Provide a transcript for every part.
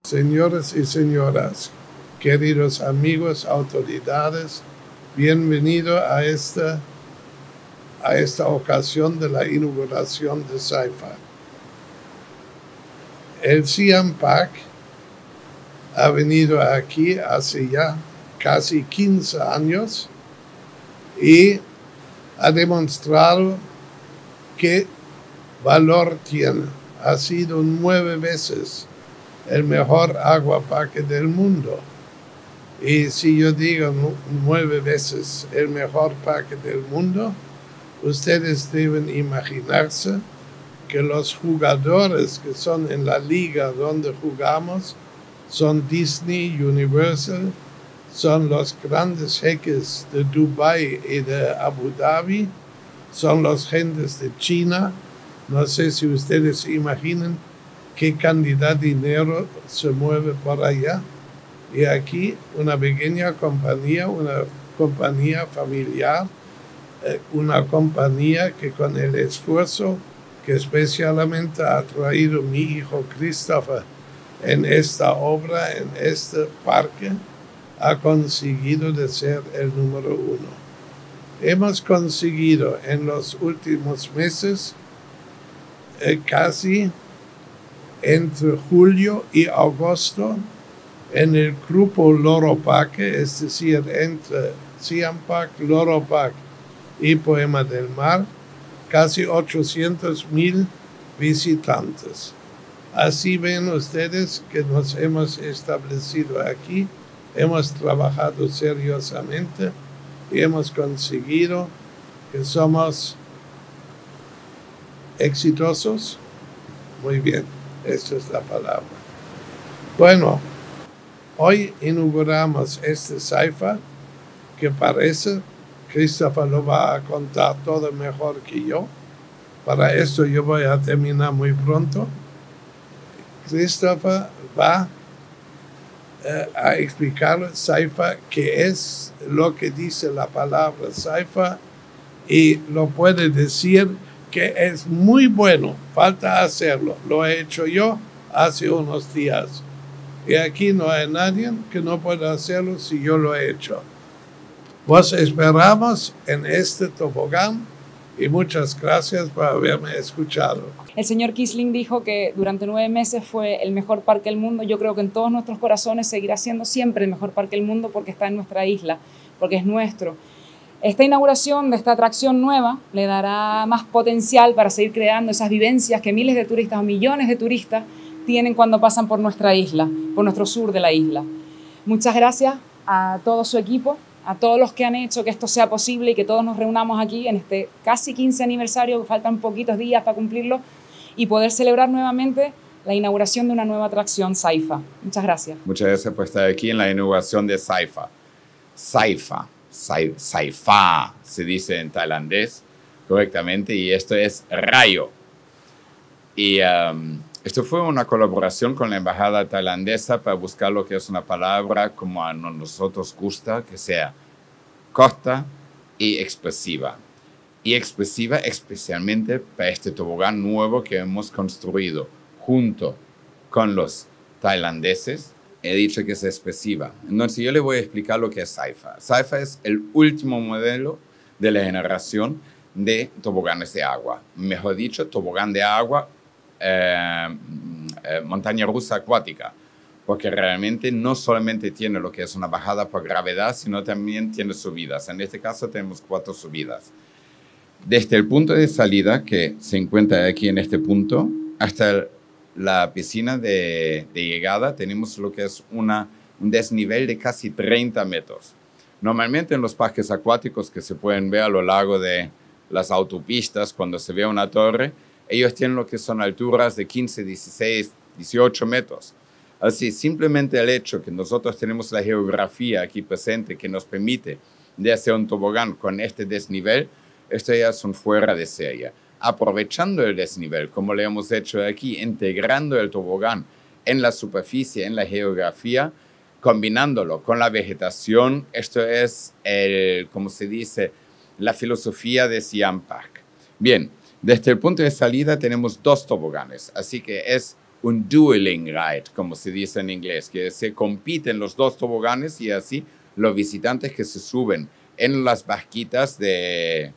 Señores y señoras, queridos amigos, autoridades, bienvenido a esta ocasión de la inauguración de Saifa. El Siam Park ha venido aquí hace ya casi 15 años y ha demostrado qué valor tiene. Ha sido 9 veces el mejor aguaparque del mundo. Y si yo digo 9 veces el mejor parque del mundo, ustedes deben imaginarse que los jugadores que son en la liga donde jugamos son Disney, Universal, son los grandes jeques de Dubái y de Abu Dhabi, son los gentes de China. No sé si ustedes imaginan qué cantidad de dinero se mueve por allá. Y aquí una pequeña compañía, una compañía familiar, una compañía que con el esfuerzo que especialmente ha traído mi hijo Christopher en esta obra, en este parque, ha conseguido de ser el número 1. Hemos conseguido en los últimos meses casi entre julio y agosto en el grupo Loro Parque, es decir, entre Siam Park, Loro Park y Poema del Mar, casi 800,000 visitantes. Así ven ustedes que nos hemos establecido aquí, hemos trabajado seriosamente y hemos conseguido que somos exitosos. Muy bien, esa es la palabra. Bueno, hoy inauguramos este Saifa que parece, Christopher lo va a contar todo mejor que yo. Para esto yo voy a terminar muy pronto. Christopher va a explicar Saifa, qué es lo que dice la palabra Saifa, y lo puede decir que es muy bueno, falta hacerlo. Lo he hecho yo hace unos días. Y aquí no hay nadie que no pueda hacerlo si yo lo he hecho. Vos esperamos en este tobogán y muchas gracias por haberme escuchado. El señor Quisling dijo que durante 9 meses fue el mejor parque del mundo. Yo creo que en todos nuestros corazones seguirá siendo siempre el mejor parque del mundo porque está en nuestra isla, porque es nuestro. Esta inauguración de esta atracción nueva le dará más potencial para seguir creando esas vivencias que miles de turistas o millones de turistas tienen cuando pasan por nuestra isla, por nuestro sur de la isla. Muchas gracias a todo su equipo, a todos los que han hecho que esto sea posible y que todos nos reunamos aquí en este casi 15 aniversario, que faltan poquitos días para cumplirlo, y poder celebrar nuevamente la inauguración de una nueva atracción, Saifa. Muchas gracias. Muchas gracias por estar aquí en la inauguración de Saifa. Saifa se dice en tailandés correctamente, y esto es rayo. Y esto fue una colaboración con la embajada tailandesa para buscar lo que es una palabra como a nosotros gusta, que sea corta y expresiva. Y expresiva especialmente para este tobogán nuevo que hemos construido junto con los tailandeses. He dicho que es expresiva. Entonces yo le voy a explicar lo que es Saifa. Saifa es el último modelo de la generación de toboganes de agua. Mejor dicho, tobogán de agua, montaña rusa acuática. Porque realmente no solamente tiene lo que es una bajada por gravedad, sino también tiene subidas. En este caso tenemos 4 subidas. Desde el punto de salida, que se encuentra aquí en este punto, hasta la piscina de llegada, tenemos lo que es un desnivel de casi 30 metros. Normalmente en los parques acuáticos que se pueden ver a lo largo de las autopistas, cuando se ve una torre, ellos tienen lo que son alturas de 15, 16, 18 metros. Así, simplemente el hecho que nosotros tenemos la geografía aquí presente que nos permite de hacer un tobogán con este desnivel, esto ya son fuera de serie. Aprovechando el desnivel, como lo hemos hecho aquí, integrando el tobogán en la superficie, en la geografía, combinándolo con la vegetación, esto es, como se dice, la filosofía de Siam Park. Bien, desde el punto de salida tenemos 2 toboganes, así que es un dueling ride, como se dice en inglés, que se compiten los dos toboganes y así los visitantes que se suben en las barquitas de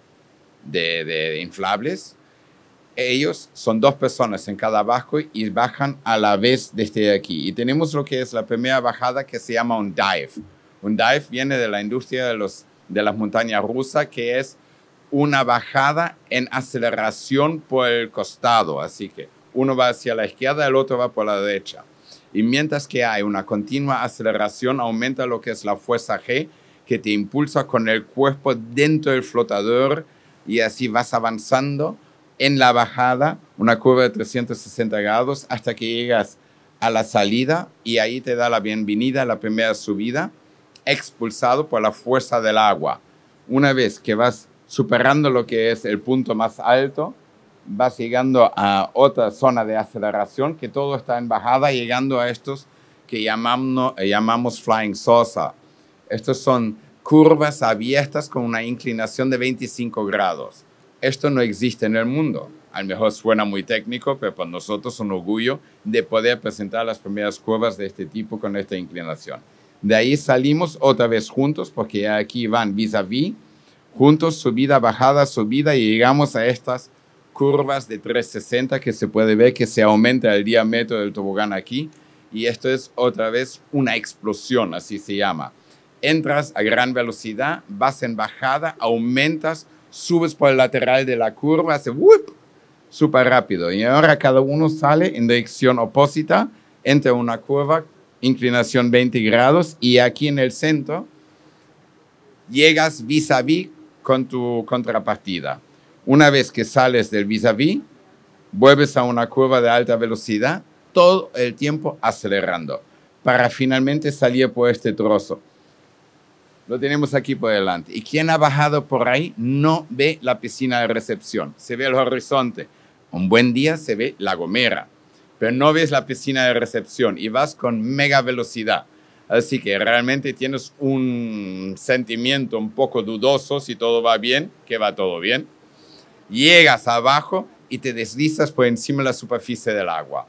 inflables, ellos son 2 personas en cada barco y bajan a la vez desde aquí. Y tenemos lo que es la primera bajada que se llama un dive. Un dive viene de la industria de las montañas rusas, que es una bajada en aceleración por el costado. Así que uno va hacia la izquierda, el otro va por la derecha. Y mientras que hay una continua aceleración, aumenta lo que es la fuerza G, que te impulsa con el cuerpo dentro del flotador y así vas avanzando en la bajada, una curva de 360 grados hasta que llegas a la salida y ahí te da la bienvenida a la primera subida, expulsado por la fuerza del agua. Una vez que vas superando lo que es el punto más alto, vas llegando a otra zona de aceleración, que todo está en bajada, llegando a estos que llamamos flying saucer. Estos son curvas abiertas con una inclinación de 25 grados. Esto no existe en el mundo. A lo mejor suena muy técnico, pero para nosotros es un orgullo de poder presentar las primeras curvas de este tipo con esta inclinación. De ahí salimos otra vez juntos, porque ya aquí van vis-a-vis, juntos, subida, bajada, subida, y llegamos a estas curvas de 360 que se puede ver que se aumenta el diámetro del tobogán aquí. Y esto es otra vez una explosión, así se llama. Entras a gran velocidad, vas en bajada, aumentas, subes por el lateral de la curva, hace ¡wup! Súper rápido. Y ahora cada uno sale en dirección opuesta, entra una curva, inclinación 20 grados, y aquí en el centro llegas vis-a-vis con tu contrapartida. Una vez que sales del vis-a-vis, vuelves a una curva de alta velocidad, todo el tiempo acelerando, para finalmente salir por este trozo. Lo tenemos aquí por delante. Y quien ha bajado por ahí no ve la piscina de recepción. Se ve el horizonte. Un buen día se ve La Gomera, pero no ves la piscina de recepción y vas con mega velocidad. Así que realmente tienes un sentimiento un poco dudoso si todo va bien, que va todo bien. Llegas abajo y te deslizas por encima de la superficie del agua.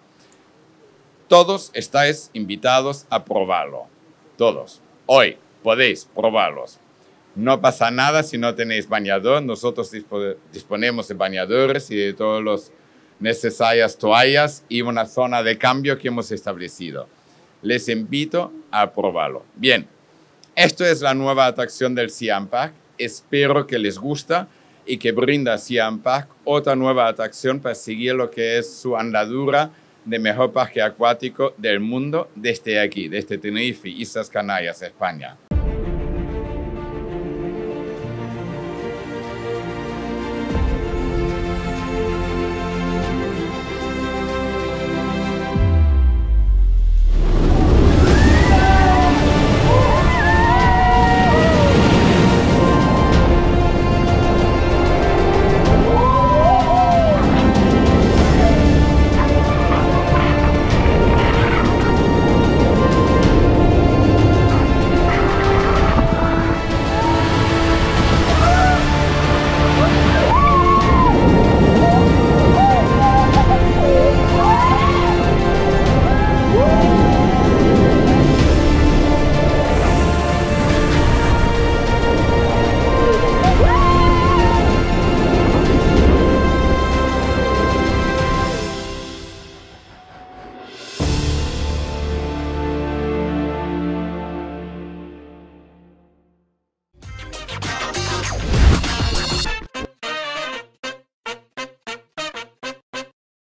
Todos estáis invitados a probarlo. Todos. Hoy podéis probarlos. No pasa nada si no tenéis bañador. Nosotros disponemos de bañadores y de todas las necesarias toallas y una zona de cambio que hemos establecido. Les invito a probarlo. Bien, esto es la nueva atracción del Siam Park. Espero que les guste y que brinda Siam Park otra nueva atracción para seguir lo que es su andadura de mejor parque acuático del mundo desde aquí, desde Tenerife, Islas Canarias, España.